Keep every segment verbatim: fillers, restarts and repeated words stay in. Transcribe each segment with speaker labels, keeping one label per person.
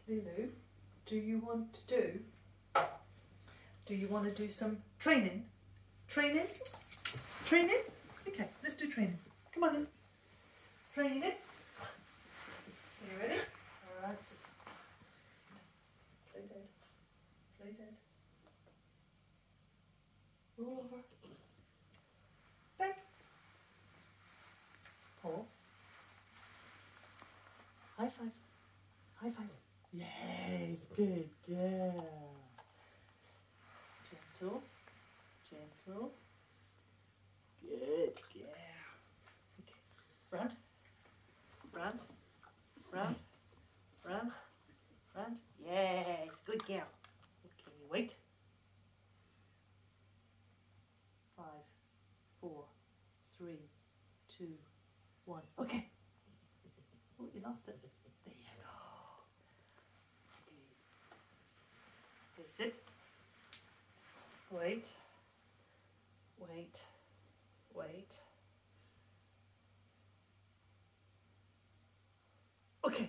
Speaker 1: Leeloo, do you want to do, do you want to do some training? Training? Training? Okay, let's do training. Come on then. Training. Are you ready? Alright, sit. Play dead. Play dead. Roll over. Back. Paw. High five. High five. Yes, good girl. Gentle. Gentle. Good girl. Okay. Round. Round. Round. Round. Round. Yes, good girl. Okay, wait. Five, four, three, two, one. Okay. Oh, you lost it. There you go. Okay. Okay, sit. Wait. Wait. Wait. Okay.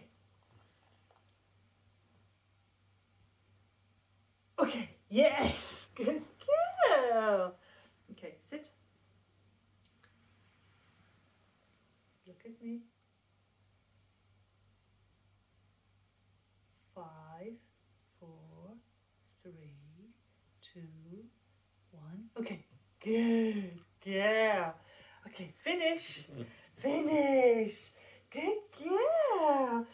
Speaker 1: Okay. Yes. Good girl. Okay, sit. Look at me. Five, four, three, two, one. Okay. Good girl. Okay, finish. Finish. Good girl.